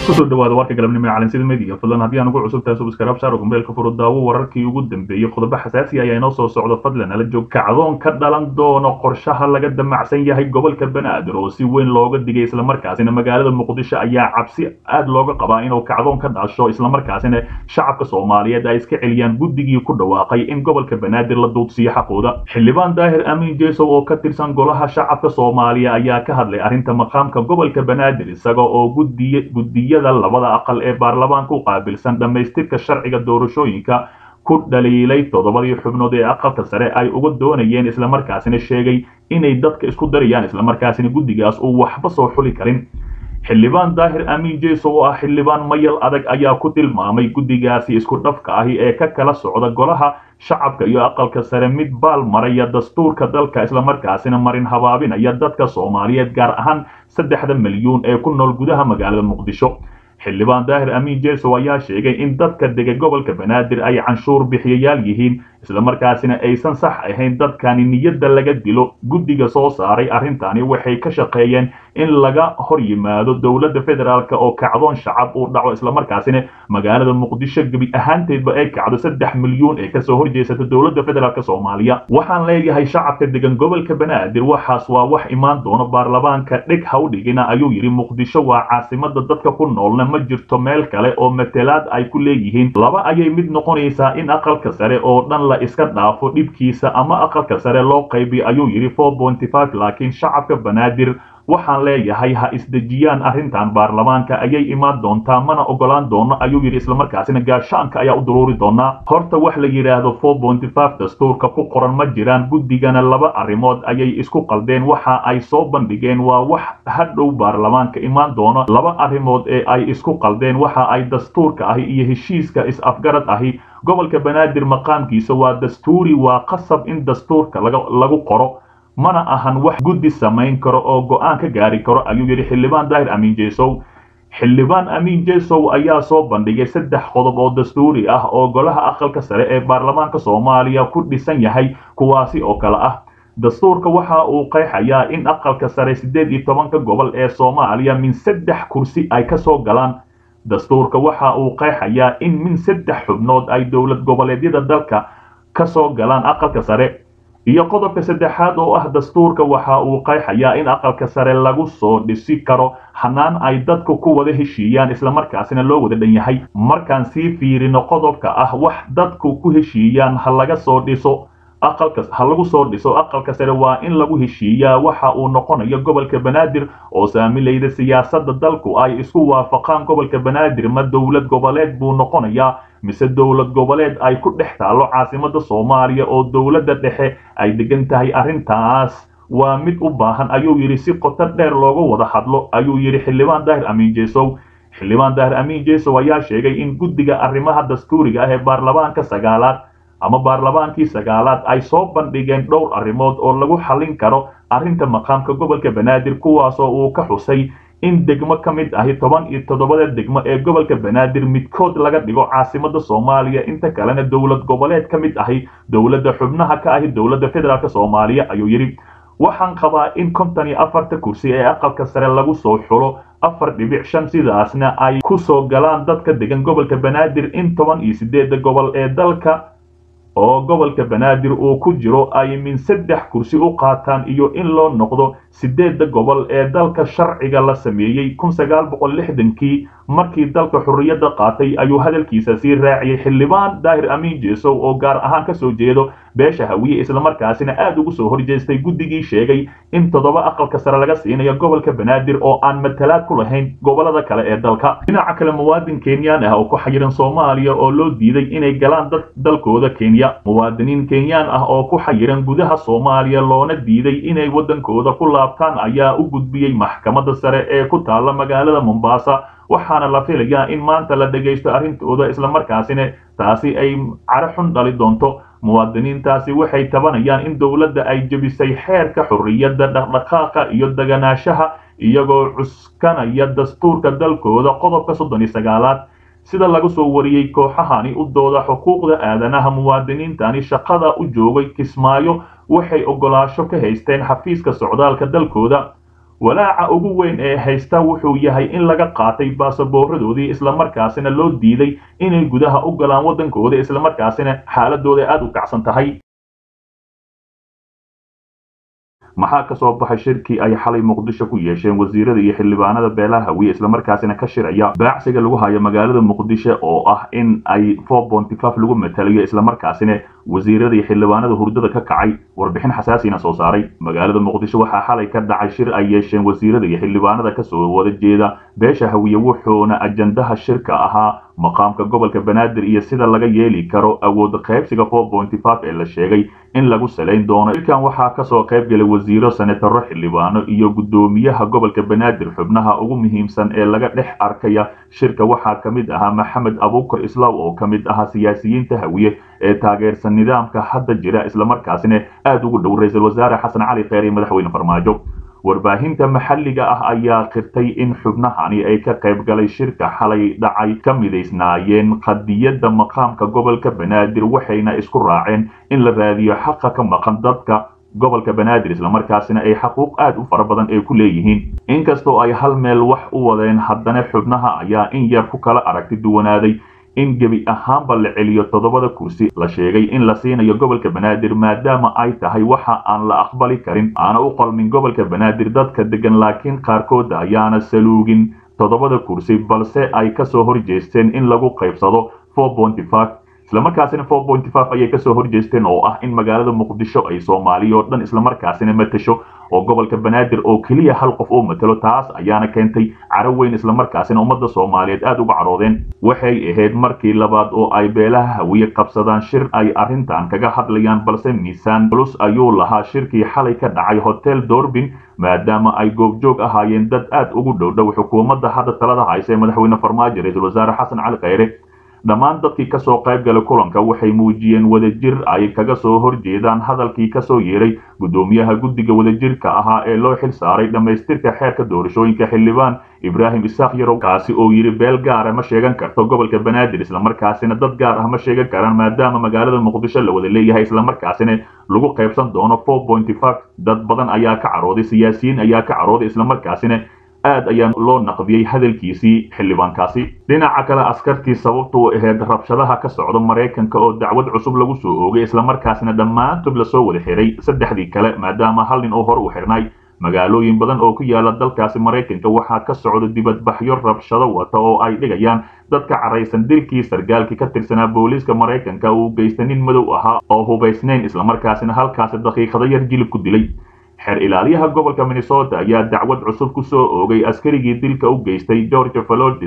kusoo dhawaada warka galabnimo ee caalamsida media fadlan haddii aan ugu cusub tahay subscribe saaro kumbeelka furo daawo wararkii ugu dambeeyay qodobo xasaasi ah ayaa inoo soo socdo fadlan ala joog kacdoon ka dhalan doono qorshaha laga damacsan yahay gobolka banaadir oo si weyn looga digay isla markaasina magaalada muqdisho ayaa cabsi aad looga qabaa inuu kacdoon ka dhasho isla markaasina shacabka Soomaaliyeed ay iska celiyaan guddigii ku dhawaaqay in gobolka banaadir la duudsiyo xaqooda xildhibaan daahir amiin jeesow oo ka tirsan golaha shacabka Soomaaliya ayaa ka hadlay arrinta maqaamka gobolka banaadir isaga oo gudiyada labada aqal ee baarlamaanka u qaabilsan dhamaystirka sharciga doorashooyinka ku dhaliilay todobadii xubnood ee aqalka sare ay uga doonayeen isla markaasina sheegay inay dadka isku darayaan isla markaasina guddigaas uu waxba soo xuli karin xildhibaan daahir amiin jeesow oo ah xildhibaan mayal adag ayaa ku tilmaamay guddigaasi isku dhafka ahi ee ka kala socda golaha shacabka iyo aqalka sare mid baal maraya dastuurka dalka isla markaasina marin habaabinaya dadka Soomaaliyeed gaar ahaan 3 milyan ee ku nool gudaha magaalada Muqdisho xildhibaan daahir amiin jeesow ayaa sheegay in dadka dega gobolka banaadir ay canshuur bixiyayaal yihiin isla markaasina aysan sax ahayn dadkani niyadda laga dilo guddiga soo saaray arrintani waxay ka shaqeeyeen in laga hor yimaado dowladda federaalka oo kacdoon shacab uu dhaco isla markaasina magaalada Muqdisho gabi ahaanteedba ay kacdo 3 milyan ee ka soo horjeesata dowladda federaalka Soomaaliya waxaan leeyahay shacabka degan gobolka banaadir waxaas waa wax imaan doona baarlamaanka dhig hawdhigina ayuu yiri Muqdisho waa caasimada dadka ku noolna ma jirto meel kale oo matalaad ay ku leeyihiin laba ayay mid noqonaysaa in aqalka sare oo dhan la iska dhaafo dhibkiisa ama aqalka sare loo qaybiyo ayuu yiri 4.5 laakiin shacabka banaadir waxaan leeyahay ha isdejiyaan arrintan baarlamaanka ayay imaan doontaa mana ogolaan doono ayuu yiri isla markaasina gaashaanka ayaa u duruuri doona horta wax la yiraahdo 4.5 dastuurka ku qoran ma jiraan guddigana laba arrimood ayay isku qaldeen waxa ay soo bandhigeen waa wax hadhow baarlamaanka imaan doono laba arrimood ee ay isku qaldeen waxa ay dastuurka ahi iyo heshiiska is-afgarad ahi gobolka banaadir maqaamkiisa waa dastuuri waa qasab in dastuurka lagu qoro mana ahan wax guddi samayn karo oo go'aan ka gaari karo ayuu yiri xildhibaan daahir amiin jeesow xildhibaan amiin jeesow ayaa soo bandhigay 3 qodob oo dastuuri ah oo golaha aqalka sare ee baarlamaanka Soomaaliya ku dhisan yahay kuwaasi oo kala ah dastuurka waxa uu qeexayaa in aqalka sare 18 gobol ee Soomaaliya min 3 kursi ay ka soo galaan dastuurka waxa uu qeexayaa in min 3 xubnood ay dowlad goboleedyada dalka ka soo galaan aqalka sare iyo qodobka saddexaad oo ah dastuurka waxa uu qeexayaa in aqalka sare lagu soo dhisi karo hanaan ay dadku ku wada heshiiyaan isla markaasina loo wada dhan yahay markaan sii fiirino qodobka ah wax dadku ku heshiiyaan ha lagu soo dhiso aqalka sare waa in lagu heshiiyaa waxa uu noqonayo gobolka banaadir oo saamilayda siyaasadda dalku ay isku waafaqaan gobolka banaadir ma dowlad goboleed buu noqonayaa mise dowlad goboleed ay ku dhex taalo caasimada Soomaaliya oo dowladda dhexe ay degan tahay arrintaas waa mid u baahan ayuu yiri si qoto dheer looga wada hadlo ayuu yiri xildhibaan daahir amiin jeesow xildhibaan daahir amiin jeesow ayaa sheegay in guddiga arrimaha dastuuriga ah ee baarlamaanka sagaalaad ama baarlamaankii sagaalaad ay soo bandhigeen dhowr arrimood oo lagu xalin karo arrinta maqaamka gobolka banaadir kuwaas oo uu ka xusay in degmo ka mid ahi 17 degmo ee gobolka banaadir midkood laga dhigo caasimada Soomaaliya inta kalena dowlad goboleed ka mid ahi dowladda xubnaha ka ahi dowladda federaalka Soomaaliya ayuu yiri waxaan qabaa in 54 kursi ee aqalka sare lagu soo xulo 4.5 sidaasna ay ku soo galaan dadka degan gobolka banaadir in 18 gobol ee dalka oo gobolka banaadir uu ku jiro ay min 3 kursi u qaataan iyo in loo noqdo 8 gobol ee dalka sharciga la sameeyay 1960kii markii dalka xurriyadda qaatay ayuu hadalkiisa sii raaciyay xildhibaan daahir amiin jeesow oo gaar ahaan ka soo jeedo beesha hawiye isla markaasina aad ugu soo horjeestay guddigii sheegay in 7 aqalka sare laga siinayo gobolka banaadir oo aan matalaad ku lahayn gobolada kale ee dalka dhinaca kale muwaadin Kenyan ah oo ku xayiran Soomaaliya oo loo diiday inay galaan dalkooda Kenya muwaadiniin Kenyan ah oo ku xayiran gudaha Soomaaliya loona diiday inay wadankooda ku laabtaan ayaa u gudbiyay maxkamadda sare ee ku taala magaalada Mombasa waxaana la filayaa in maanta la dhageysto arrintooda isla markaasina taasi ay caro xun dhali doonto muwaadiniintaasi waxay tabanayaan in dowladda ay jabisay xeerka xurriyadda dhaqdhaqaaqa iyo deganaashaha iyagoo cuskanaya dastuurka dalkooda qodobka 39aad sida lagu soo wariyay kooxahani u dooda xuquuqda aadanaha muwaadiniintani shaqada u joogay Kismaayo waxay ogolaasho ka haysteen xafiiska socdaalka dalkooda walaaca ugu weyn ee haysta wuxuu yahay in laga qaatay baasaboorradoodii islamarkaasina loo diiday inay gudaha u galaan waddankooda islamarkaasina xaaladooda aad u kacsan tahay. maxaa ka soo baxay shirkii ay xalay muqdisho ku yeesheen wasiirada iyo xildhibaanada beelaha hawiye islamarkaasina ka shiraya baacsiga lagu hayo magaalada muqdisho oo ah in ay 4.5 lagu matalayo islamarkaasina wasiirada iyo xildhibaanada hurdada ka kacay warbixin xasaasina soo saaray. magaalada muqdisho waxaa xalay ka dhacay shir ay yeesheen wasiirada iyo xildhibaanada ka soo wada jeeda beesha hawiye wuxuuna ajandaha shirka ahaa maqaamka gobolka banaadir iyo sida laga yeeli karo awood qaybsiga 4.5 ee la sheegay in lagu saleyn doono. shirkan waxaa ka soo qayb galay wasiiro, senataro, xildhibaano iyo gudoomiyaha gobolka banaadir. xubnaha ugu muhiimsan ee laga dhex arkaya shirka waxaa ka mid ahaa maxamed abuukar islaaw oo ka mid ahaa siyaasiyiinta hawiye ee taageersan nidaamka hadda jira islamarkaasina aad ugu dhow ra'iisul wasaare xasan cali kheyr iyo madaxweyne farmaajo. warbaahinta maxalliga ah ayaa qirtay in xubnahani ay ka qayb galay shirka xalay dhacay ka midaysnaayeen qadiyadda maqaamka gobolka banaadir waxayna isku raaceen in la raadiyo xaqa ka maqan dadka gobolka banaadir islamarkaasina ay xaquuq aad u fara badan ay ku leeyihiin. inkastoo ay hal meel wax u wadeen haddana xubnaha ayaa in yar ku kala aragti duwanaaday in gebi ahaanba la celiyo 7 kursi la sheegay in la siinayo gobolka banaadir maadaama ay tahay waxa aan la aqbali karin aana u qalmin gobolka banaadir dadka degan, laakiin qaarkood ayaana saluugin 7 kursi balse ay ka soo horjeesteen in lagu qaybsado 4.5 islamarkaasina 4.5 ayay ka soo horjeesteen oo ah in magaalada muqdisho ay Soomaaliya oo dhan islamarkaasina matasho oo gobolka banaadir oo kaliya hal qof oo matalo. taas ayaana keentay caro weyn islamarkaasina ummadda Soomaaliyeed aad uga caroodeen. waxay ahayd markii labaad oo ay beelaha hawiye qabsadaan shir ay arrintan kaga hadlayaan balse miisaan culus ayuu lahaa shirkii xalay ka dhacay hotel Doorbin maadaama ay goobjoog ahaayeen dad aad ugu dhow xukuumadda hadda talada haysa ee madaxweyne farmaajo ra'iisul wasaare xasan cali kheyr. dhammaan dadkii ka soo qayb galay kulanka waxay muujiyeen wadajir ay kaga soo horjeedaan hadalkii ka soo yeeray gudoomiyaha guddiga wadajirka ahaa ee loo xil saaray dhamaystirka xeerka doorashooyinka xildhibaan Ibrahim Isaaq Yarow kaasi oo yiri beel gaar ah ma sheegan karto gobolka banaadir islamarkaasina dad gaar ah ma sheegan karaan maadaama magaalada muqdisho la wada leeyahay islamarkaasina lagu qaybsan doono 4.5. dad badan ayaa ka carooday, siyaasiyiin ayaa ka carooday islamarkaasina aad ayaa loo naqdiyay hadalkiisii xildhibaankaasi. dhinaca kale askartii sababtu ahayd rabshadaha ka socda Mareykanka oo dacwad cusub lagu soo oogay islamarkaasina dhammaantood la soo wada xiray saddexdii kale maadaama hal nin oo hor u xirnay. magaalooyin badan oo ku yaala dalkaasi Mareykanka waxaa ka socda dibadbaxyo rabshado wata oo ay dhigayaan dadka caraysan dilkii sargaalkii ka tirsanaa booliiska Mareykanka uu geystay nin madow ahaa oo hubaysnayn islamarkaasina halkaasi daqiiqado yar jilib ku dilay. xeer ilaaliyaha gobolka Minnesota ayaa dacwad cusub ku soo oogay askarigii dilka u geystay George Floyd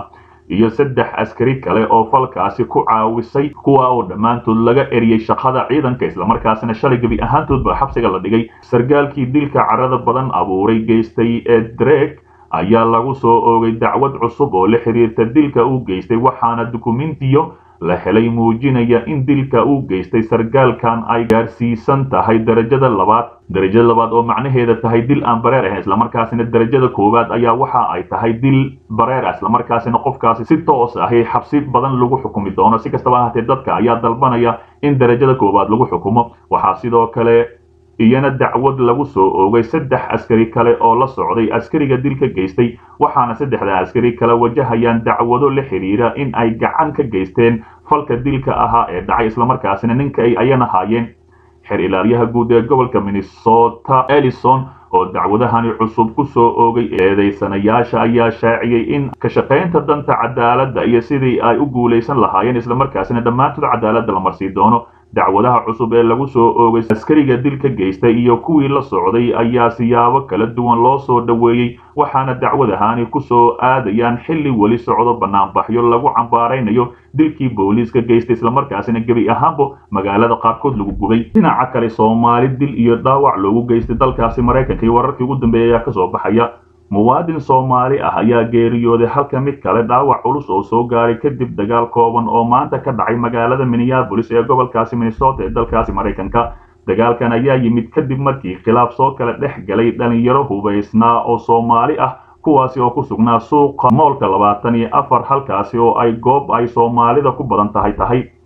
iyo 3 askari kale oo falkaasi ku caawisay kuwa oo dhammaantood laga eriyay shaqada ciidanka islamarkaasina shalay gabi ahaantoodba xabsiga la dhigay. sargaalkii dilka carada badan abuuray geystay ee Drake ayaa lagu soo oogay dacwad cusub oo la xiriirta dilka uu geystay waxaana dukumentiyo la helay muujinaya in dilka uu geystay sargaalkan ay gaarsiisan tahay darajada labaad oo macnaheeda tahay dil aan bareer ahayn islamarkaasina darajada koowaad ayaa waxa ay tahay dil bareer ah islamarkaasina qofkaasi si toos ah xabsi badan lagu xukumi doono. si kastaba ahaatee dadka ayaa dalbanaya in darajada koowaad lagu xukumo. waxaa sidoo kale iyana dacwad lagu soo oogay 3 askari kale oo la socday askariga dilka geystay waxaana 3 askari kale wajahayaan dacwado la xiriira in ay gacan ka geysteen falka dilka ahaa ee dhacay islamarkaasina ninka ay ayana haayeen. xeer ilaaliyaha guud ee gobolka Minnesota Ellison oo dacwadahani cusub ku soo oogay eedeysanayaasha ayaa shaaciyay in ka shaqeynta danta cadaaladda iyo sidii ay u guuleysan lahaayeen islamarkaasina dhammaantood cadaaladda la marsii doono. dacwadaha cusub ee lagu soo oogay askariga dilka geystay iyo kuwii la socday ayaa siyaabo kala duwan loo soo dhaweeyay waxaana dacwadahani ku soo aadayaan xilli wali socdo banaanbaxyo lagu cambaaraynayo dilkii booliiska geystay islamarkaasina gebi ahaanba magaalada qaarkood lagu gubay. dhinaca kale Soomaali dil iyo dhaawac loogu geystay dalkaasi Mareykanka iyo wararkii ugu dambeeyay ayaa ka soo baxaya. muwaadin Soomaali ah ayaa geeriyooday halka mid kale dhaawac culus oo soo gaaray kadib dagaal kooban oo maanta ka dhacay magaalada Minneapolis ee gobolkaasi Minnesota ee dalkaasi Mareykanka. dagaalkan ayaa yimid kadib markii khilaaf soo kala dhex galay dhalinyaro hubaysnaa oo Soomaali ah kuwaasi oo ku sugnaa suuqa moolka 24 halkaasi oo ay goob ay Soomaalida ku badan tahay.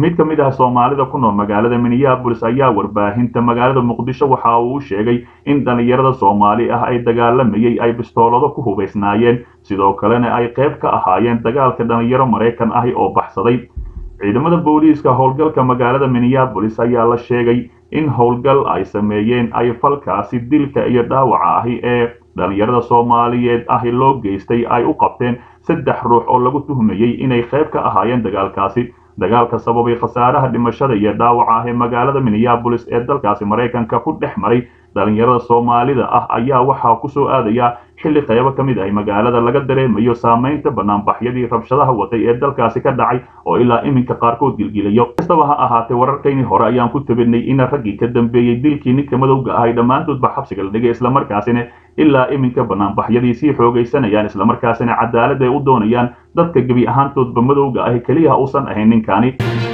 mid ka mid ah Soomaalida ku nool magaalada Minneapolis ayaa warbaahinta magaalada Muqdisho waxa uu sheegay in dhalinyarada Soomaali ah ay dagaalamayay ay bistoolado ku hubeysnaayeen sidoo kalena ay qayb ka ahaayeen dagaalka dhalinyaro Mareykan ah oo baxsaday ciidamada booliiska howlgalka magaalada Minneapolis ayaa la sheegay in howlgal ay sameeyeen ay falkaasi dilka iyo dhaawaca ah ee dhalinyarada Soomaaliyeed ah loo geystay ay u qabteen 3 ruux oo lagu tuhmayay inay qayb ka ahaayeen dagaalka sababay khasaaraha dhimashada iyo dhaawaca ee magaalada Minneapolis ee dalkaasi Mareykanka ku dhexmaray dhalinyarada Soomaalida ah ayaa waxa ku soo aadaya xilli qaybo kamid ah magaalada laga dareemayo saameynta banaanbaxyadii rabshadaha watay ee dalkaasi ka dhacay oo ilaa iminka qaarkood gilgilayo kastaba ha ahaatee wararkayni hore ayaan ku tabinay in raggii ka dambeeyay dilkii ninka madowga ah dhammaantoodba xabsiga la dhigay isla markaasina ilaa iminka banaanbaxyadii sii xoogaysanayaan isla markaasina cadaalad ay u doonayaan dadka gebi ahaantoodba madowga ah kaliya uusan ahayn ninkani